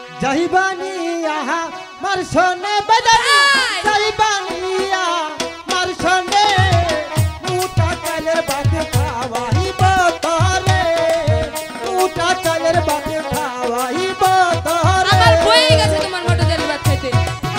जाइबानिया मारसने बदनी जाइबानिया मारसने मुटा चलेर बात खावाई बतरे मुटा चलेर बात खावाई बतरे আমার হয়ে গেছে তোমার মোটা চালের ভাত খেতে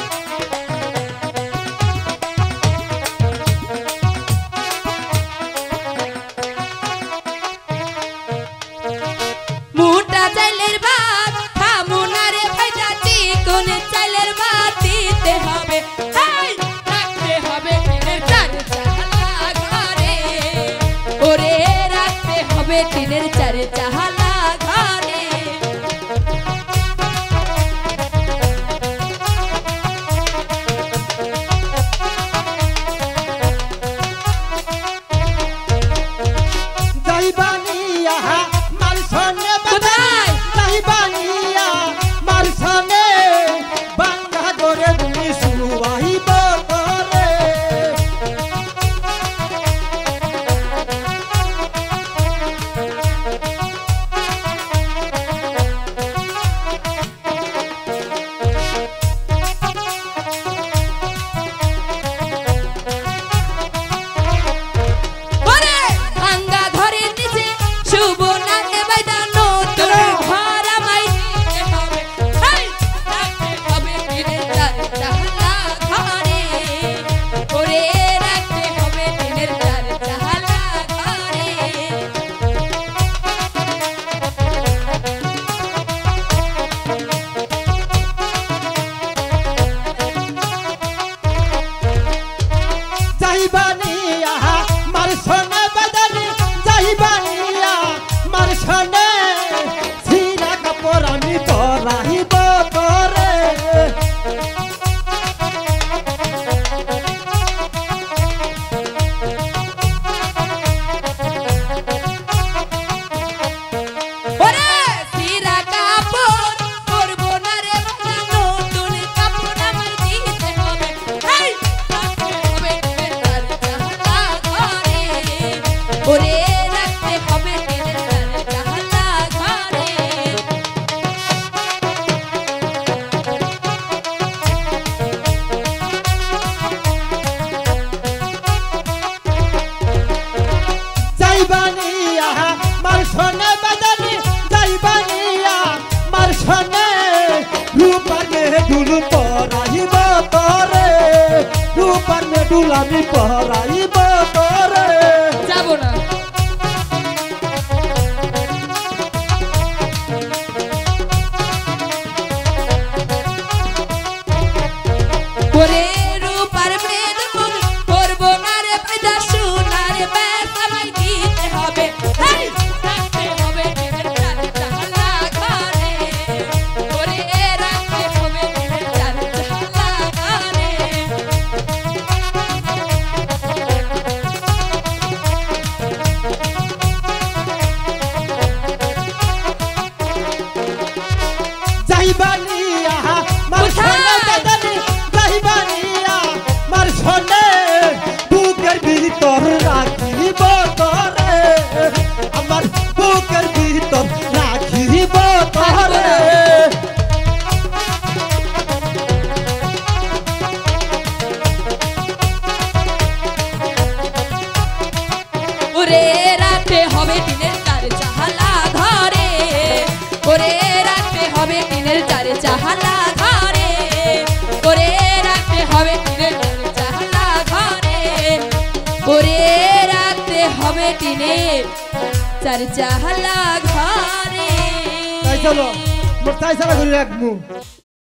মোটা চালের ভাত খামু না রে ভাইটা চিকন চালের ভাত দিতে হবে হাই রাখতে হবে টিনের চার চালা ঘরে ওরে রাখতে হবে টিনের চার চালা ঘরে जाइबानिया मारसने बदनी जाइबानिया मारसने बांगा गोरे दुनी सुनुवाई बतरे ওরে ভাঙ্গা ঘরের নিচে শুভ না রে বাইদা নতুন ঘর আমায় দিতে হবে হাই রাখতে হবে টিনের চার চালা ঘরে ওরে রাখতে হবে টিনের চার চালা ঘরে जाइबानिया मारसने बदनी जाइबानिया मारसने सीना कपरानी तोराही बतरे ওরে সিরা কাপড় পরবো না রে বাবা নতুন কাপড় আমায় দিতে হবে হাই রাখতে হবে টিনের চার চালা ঘরে ওরে রাখতে হবে টিনের চার চালা ঘরে जाइबानिया मारसने बदनी जाइबानिया मारसने रूपर में डुल पराई बतरे रूपर में डुलामी पराई बतरे যাবো না ওরে রূপার মেদ মুখ করবো না রে পয়দা সোনার ব্যাস আমায় দিতে হবে হাই রাখতে হবে টিনের চার চালা ঘরে ওরে রাখতে হবে টিনের চার চালা ঘরে जाइबानिया मारसने बदनी जाइबानिया मारसने बुकेर भीतर राखी बतरे আমার বুকের ভিতর রাখি বতরে ওরে রাখতে হবে টিনের চার চালা ঘরে ওরে রাখতে হবে টিনের চার চালা ঘরে ওরে রাখতে হবে টিনের চার চালা ঘরে ওরে রাখতে হবে টিনের চার চালা ঘরে তাই চলো মোর তাই চালা করে রাখবো